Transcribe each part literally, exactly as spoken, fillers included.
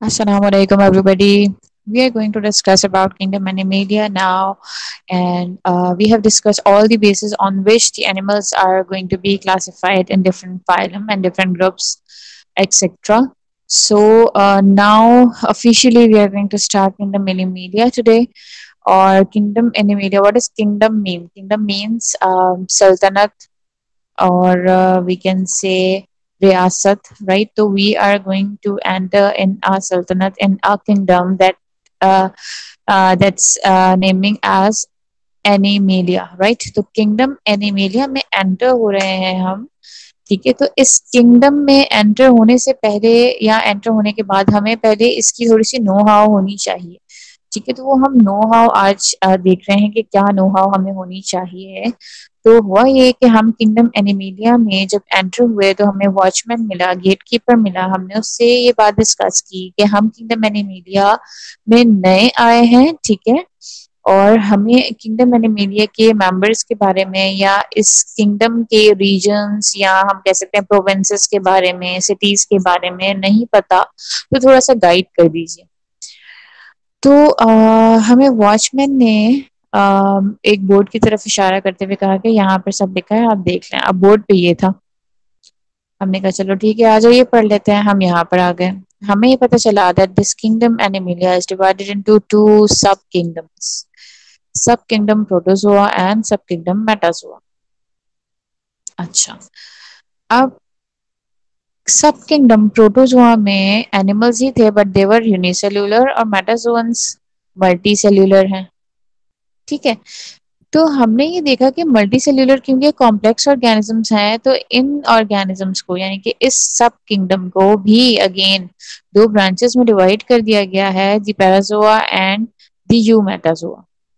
Assalamu alaikum, everybody. We are going to discuss about kingdom animalia now, and uh, we have discussed all the bases on which the animals are going to be classified in different phylum and different groups, et cetera. So uh, now officially we are going to start kingdom animalia today, or kingdom animalia. What does kingdom mean? Kingdom means um, sultanate, or uh, we can say riyasat, right? So we are going to enter in our sultanate, in our kingdom that uh, uh, that's uh, naming as Animalia, right? तो kingdom Animalia में enter हो रहे हैं हम। ठीक है, तो इस किंगडम में एंटर होने से पहले या एंटर होने के बाद हमें पहले इसकी थोड़ी सी नो हाउ होनी चाहिए। ठीक है, तो वो हम नो हाउ आज आ, देख रहे हैं कि क्या नो हाउ हमें होनी चाहिए। तो हुआ ये कि हम किंगडम एनिमेलिया में जब एंटर हुए तो हमें वॉचमैन मिला, गेटकीपर मिला। हमने उससे ये बात डिस्कस की कि हम किंगडम एनिमेलिया में नए आए हैं, ठीक है, और हमें किंगडम एनिमेलिया के मेंबर्स के बारे में या इस किंगडम के रीजन्स या हम कह सकते हैं प्रोविंसेस के बारे में, सिटीज के बारे में नहीं पता, तो थोड़ा सा गाइड कर दीजिए। तो आ, हमें वॉचमैन ने आ, एक बोर्ड की तरफ इशारा करते हुए कहा कि यहाँ पर सब लिखा है, आप देख लें। अब बोर्ड पे ये था। हमने कहा चलो ठीक है, आ जाइए पढ़ लेते हैं। हम यहाँ पर आ गए। हमें ये पता चला that this kingdom Animalia is divided into two sub kingdoms, sub kingdom Protozoa and sub kingdom Metazoa. अच्छा, अब सब किंगडम प्रोटोजोआ में एनिमल्स ही थे, बट दे वर यूनिसेल्यूलर, और मेटाजोअन्स मल्टी सेल्यूलर हैं। ठीक है, तो हमने ये देखा कि मल्टी सेल्यूलर क्योंकि कॉम्प्लेक्स ऑर्गेनिजम्स हैं, तो इन ऑर्गेनिजम्स को यानी कि इस सब किंगडम को भी अगेन दो ब्रांचेस में डिवाइड कर दिया गया है, the Parazoa and the Eumetazoa.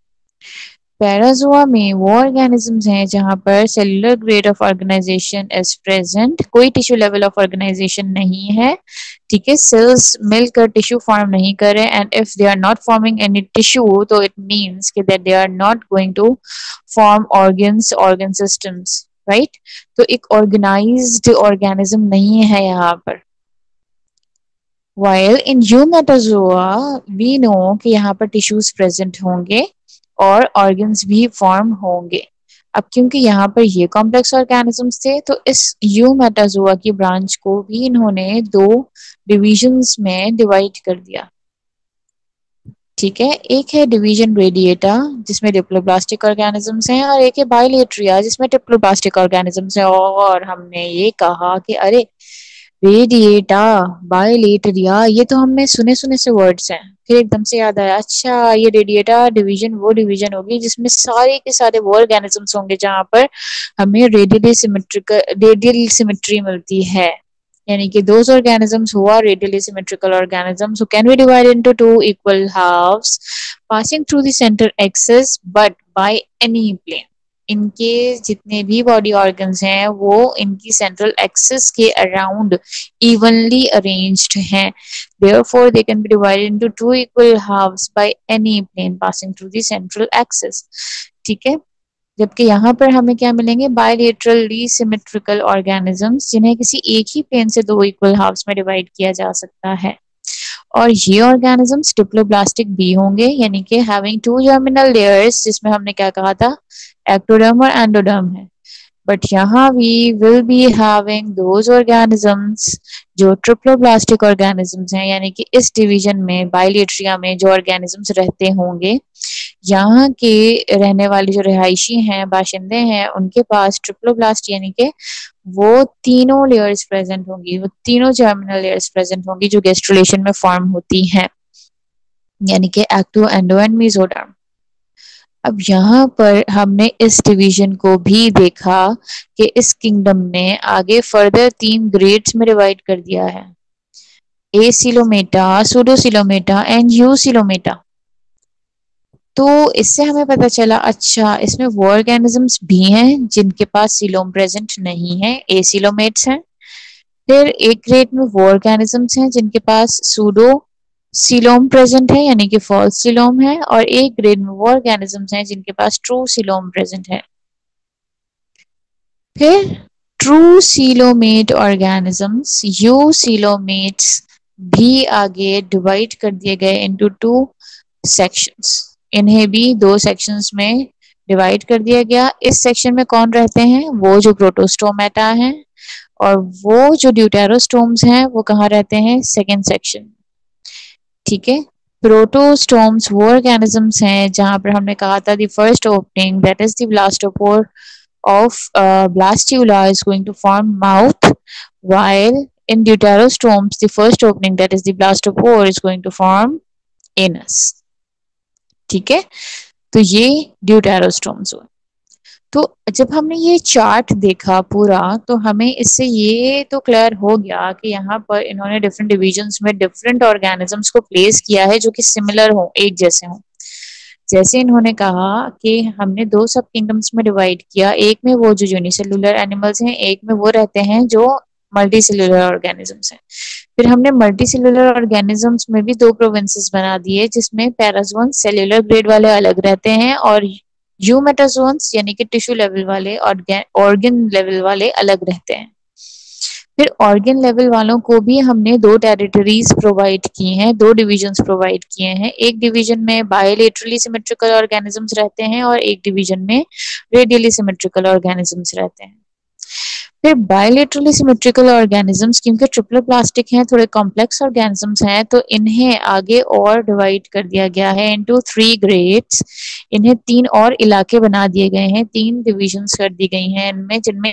Parazoa में वो ऑर्गेनिजम्स हैं जहां पर cellular grade of organisation is present, कोई टिश्यू लेवल ऑफ ऑर्गेनाइजेशन नहीं है। ठीक है, सेल्स मिलकर टिश्यू फॉर्म नहीं कर रहे, and if they are not forming any tissue तो इट मींस कि that they are not going to form organs, organ systems, right? तो एक ऑर्गेनाइज्ड ऑर्गेनिज्म नहीं है यहाँ पर। While in Eumetazoa we know कि यहाँ पर टिश्यूज प्रेजेंट होंगे और ऑर्गन्स भी फॉर्म होंगे। अब क्योंकि यहाँ पर ये कॉम्प्लेक्स ऑर्गेनिजम्स थे, तो इस यूमेटाजोआ की ब्रांच को भी इन्होंने दो डिविजन्स में डिवाइड कर दिया। ठीक है, एक है डिवीजन रेडिएटा जिसमें डिप्लोब्लास्टिक ऑर्गेनिजम्स हैं, और एक है बाइलेट्रिया जिसमें डिप्लोब्लास्टिक ऑर्गेनिजम्स हैं। और हमने ये कहा कि अरे रेडिएटा, बाइलेटरिया, ये तो हमने सुने सुने से वर्ड्स हैं। फिर एकदम से याद आया, अच्छा ये रेडिएटा डिवीजन वो डिवीजन होगी जिसमें सारे के सारे वो ऑर्गेनिजम्स होंगे जहां पर हमें रेडियली सिमेट्रिकल रेडियल सिमेट्री मिलती है। यानी कि those organisms who are radially symmetrical organisms who can be divided into two equal halves passing through the center axis but by any plane। इनके जितने भी बॉडी ऑर्गन्स हैं वो इनकी सेंट्रल एक्सिस के अराउंड इवनली अरेंज्ड हैं। Therefore they can be divided into two equal halves by any plane passing through the central axis। ठीक है, जबकि यहाँ पर हमें क्या मिलेंगे? बायलेटरली सिमेट्रिकल ऑर्गेनिजम्स जिन्हें किसी एक ही प्लेन से दो इक्वल हाफ्स में डिवाइड किया जा सकता है। और ये ऑर्गेनिजम्स डिप्लोब्लास्टिक भी होंगे, यानी कि हैविंग टू जर्मिनल लेयर्स, जिसमें हमने क्या कहा था? एक्टोडर्म और एंडोडर्म है। बट यहाँ we will be having those organisms जो ट्रिप्लोब्लास्टिक ऑर्गेनिजम्स हैं, यानी कि इस डिवीजन में बाइलेट्रिया में जो ऑर्गेनिजम्स रहते होंगे, यहाँ के रहने वाले जो रिहायशी हैं, बाशिंदे हैं, उनके पास ट्रिप्लोब्लास्ट यानी कि वो तीनों लेयर्स प्रेजेंट होंगी, वो तीनों जर्मिनल लेयर्स प्रेजेंट होंगी जो गेस्ट्रुलेशन में फॉर्म होती हैं, यानी कि एक्टो, एंडो एंड मेसोडर्म। अब यहाँ पर हमने इस डिवीजन को भी देखा कि इस किंगडम ने आगे फर्दर तीन ग्रेड्स में डिवाइड कर दिया है, एसिलोमेटा, सूडोसिलोमेटा एंड यूसिलोमेटा। तो इससे हमें पता चला, अच्छा इसमें वो ऑर्गेनिजम्स भी हैं जिनके पास सिलोम प्रेजेंट नहीं है, एसिलोमेट्स हैं। फिर एक ग्रेड में वो ऑर्गेनिजम्स हैं जिनके पास सूडो सिलोम प्रेजेंट है, यानी कि फॉल्स सिलोम है। और एक ग्रेड में वो ऑर्गेनिजम्स हैं जिनके पास ट्रू सिलोम प्रेजेंट है। फिर ट्रू सिलोमेट ऑर्गेनिजम्स, यूसिलोमेट्स भी आगे डिवाइड कर दिए गए इनटू टू सेक्शंस। इन्हें भी दो सेक्शंस में डिवाइड कर दिया गया। इस सेक्शन में कौन रहते हैं? वो जो प्रोटोस्टोमेटा हैं, और वो जो ड्यूटेरोस्टोम्स हैं वो कहाँ रहते हैं? Second section. ठीक है। प्रोटोस्टोम्स वो ऑर्गेनिजम्स हैं जहां पर हमने कहा था the first opening that is the blastopore of uh, blastula is going to form mouth, while in deuterostomes the first opening that is the blastopore is going to form anus. ठीक है, तो ये ड्यूटेरोस्टोम्स हुए। तो जब हमने ये chart देखा पूरा तो हमें इससे ये तो क्लियर हो गया कि यहाँ पर इन्होंने डिफरेंट डिविजन्स में डिफरेंट ऑर्गेनिजम्स को प्लेस किया है जो कि सिमिलर हो, एक जैसे हों। जैसे इन्होंने कहा कि हमने दो सब किंगडम्स में डिवाइड किया, एक में वो जो यूनिसेलुलर एनिमल्स हैं, एक में वो रहते हैं जो मल्टी सेलुलर ऑर्गेनिजम्स हैं। फिर हमने मल्टी सेलुलर ऑर्गेनिजम्स में भी दो प्रोविंसेस बना दिए जिसमें पैराजोन सेलुलर ग्रेड वाले अलग रहते हैं और यूमेटाजोन्स यानी कि टिश्यू लेवल वाले ऑर्गन लेवल वाले अलग रहते हैं। फिर ऑर्गन लेवल वालों को भी हमने दो टेरिटरीज प्रोवाइड की हैं, दो डिविजन्स प्रोवाइड किए हैं। एक डिवीजन में बायोलेटरली सिमेट्रिकल ऑर्गेनिजम्स रहते हैं और एक डिवीजन में रेडियली सिमेट्रिकल ऑर्गेनिजम्स रहते हैं। फिर बायोलेटरली सिमेट्रिकल ऑर्गेनिजम्स क्योंकि ट्रिपल प्लास्टिक हैं, थोड़े कॉम्प्लेक्स ऑर्गेनिजम्स हैं, तो इन्हें आगे और डिवाइड कर दिया गया है इनटू थ्री ग्रेड्स। इन्हें तीन और इलाके बना दिए गए हैं, तीन डिविजन्स कर दी गई हैं इनमें, जिनमें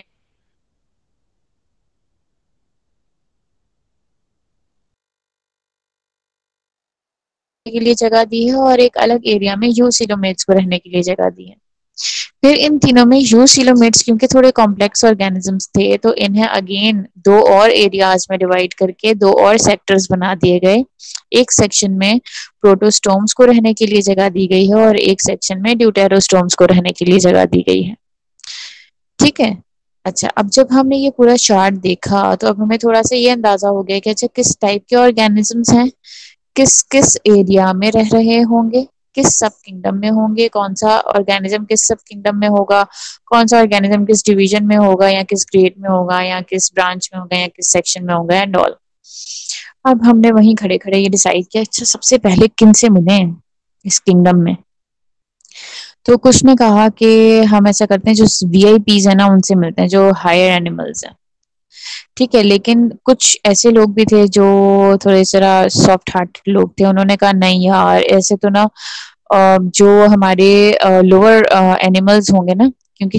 के लिए जगह दी है और एक अलग एरिया में यूसिलोमेट्स को रहने के लिए जगह दी है। फिर इन तीनों में यूसिलोमेट्स क्योंकि थोड़े कॉम्प्लेक्स ऑर्गेनिजम्स थे तो इन्हें अगेन दो और एरियाज में डिवाइड करके दो और सेक्टर्स बना दिए गए। एक सेक्शन में प्रोटोस्टोम्स को रहने के लिए जगह दी गई है और एक सेक्शन में ड्यूटेरोस्टोम्स को रहने के लिए जगह दी गई है। ठीक है। अच्छा, अब जब हमने ये पूरा चार्ट देखा तो अब हमें थोड़ा सा ये अंदाजा हो गया कि अच्छा किस टाइप के ऑर्गेनिजम्स हैं, किस किस एरिया में रह रहे होंगे, किस सब किंगडम में होंगे, कौन सा ऑर्गेनिज्म किस सब किंगडम में होगा, कौन सा ऑर्गेनिज्म किस डिवीजन में होगा या किस ग्रेड में होगा या किस ब्रांच में होगा या किस सेक्शन में होगा एंड ऑल। अब हमने वहीं खड़े खड़े ये डिसाइड किया अच्छा सबसे पहले किन से मिले इस किंगडम में। तो कुछ ने कहा कि हम ऐसा करते हैं जो वीआईपीज है ना उनसे मिलते हैं, जो हायर एनिमल्स हैं। ठीक है, लेकिन कुछ ऐसे लोग भी थे जो थोड़े जरा सॉफ्ट हार्टेड लोग थे, उन्होंने कहा नहीं यार ऐसे तो ना जो हमारे लोअर एनिमल्स होंगे ना, क्योंकि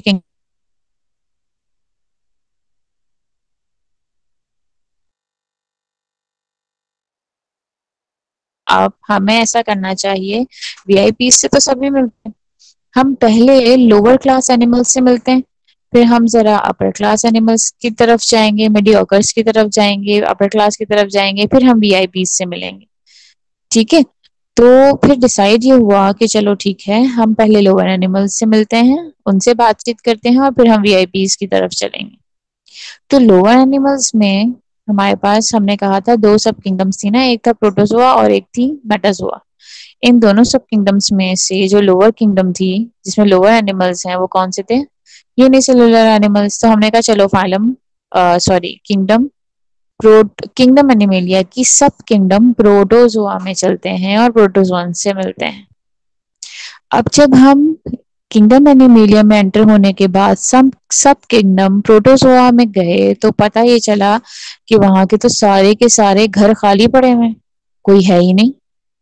अब हमें ऐसा करना चाहिए, वीआईपी से तो सभी मिलते हैं, हम पहले लोअर क्लास एनिमल्स से मिलते हैं, फिर हम जरा अपर क्लास एनिमल्स की तरफ जाएंगे, मीडियोकर्स की तरफ जाएंगे, अपर क्लास की तरफ जाएंगे, फिर हम वीआईपी से मिलेंगे। ठीक है, तो फिर डिसाइड ये हुआ कि चलो ठीक है हम पहले लोअर एनिमल्स से मिलते हैं, उनसे बातचीत करते हैं और फिर हम वीआईपीज की तरफ चलेंगे। तो लोअर एनिमल्स में हमारे पास हमने कहा था दो सब किंगडम्स थी ना, एक था प्रोटोजोआ और एक थी मेटाजोआ। इन दोनों सब किंगडम्स में से जो लोअर किंगडम थी जिसमें लोअर एनिमल्स हैं वो कौन से थे? Unicellular animals. तो हमने कहा चलो फाइलम सॉरी किंगडम प्रोट किंगडम एनिमेलिया की सब किंगडम प्रोटोजोआ में चलते हैं और प्रोटोजोन से मिलते हैं। अब जब हम किंगडम एनिमेलिया में एंटर होने के बाद सब सब किंगडम प्रोटोजोआ में गए तो पता ये चला कि वहां के तो सारे के सारे घर खाली पड़े हुए, कोई है ही नहीं।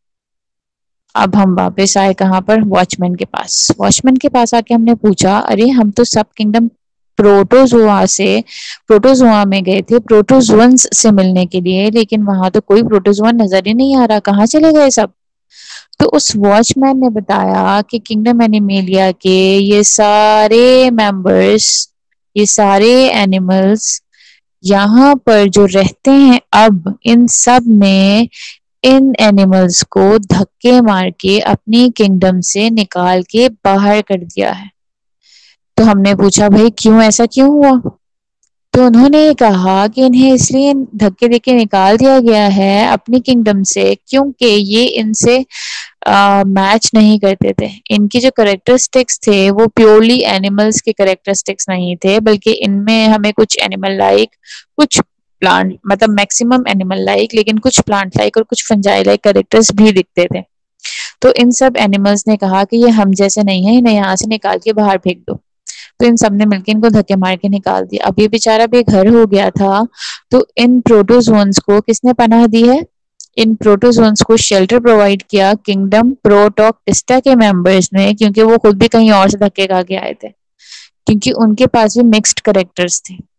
अब हम वापस आए कहाँ पर? वॉचमैन के पास। वॉचमैन के पास आके हमने पूछा अरे हम तो सब किंगडम प्रोटोजोआ से प्रोटोजोआ में गए थे प्रोटोजोन्स से मिलने के लिए, लेकिन वहां तो कोई प्रोटोजोन नजर ही नहीं आ रहा, कहाँ चले गए सब? तो उस वॉचमैन ने बताया कि किंगडम एनिमेलिया के ये सारे मेंबर्स, ये सारे एनिमल्स यहाँ पर जो रहते हैं अब इन सब ने इन एनिमल्स को धक्के मार के अपनी किंगडम से निकाल के बाहर कर दिया है। तो हमने पूछा भाई क्यों, ऐसा क्यों हुआ? तो उन्होंने कहा कि इन्हें इसलिए धक्के देके निकाल दिया गया है अपनी किंगडम से क्योंकि ये इनसे मैच नहीं करते थे। इनकी जो करेक्टरिस्टिक्स थे वो प्योरली एनिमल्स के करेक्टरिस्टिक्स नहीं थे, बल्कि इनमें हमें कुछ एनिमल लाइक कुछ प्लांट मतलब मैक्सिमम एनिमल लाइक, लेकिन कुछ प्लांट लाइक और कुछ फंजाई लाइक कैरेक्टर्स भी दिखते थे। तो इन सब एनिमल्स ने कहा कि ये हम जैसे नहीं है, इन्हें यहाँ से निकाल के बाहर फेंक दो। तो इन सब ने मिलकर इनको धक्के मार के निकाल दिया। अब ये बेचारा बेघर हो गया था, तो इन प्रोटोजोन्स को किसने पनाह दी है? इन प्रोटोजोन्स को शेल्टर प्रोवाइड किया किंगडम प्रोटोक्टिस्टा के मेंबर्स ने, क्योंकि वो खुद भी कहीं और से धक्के खा के आए थे, क्योंकि उनके पास भी मिक्स्ड कैरेक्टर्स थे।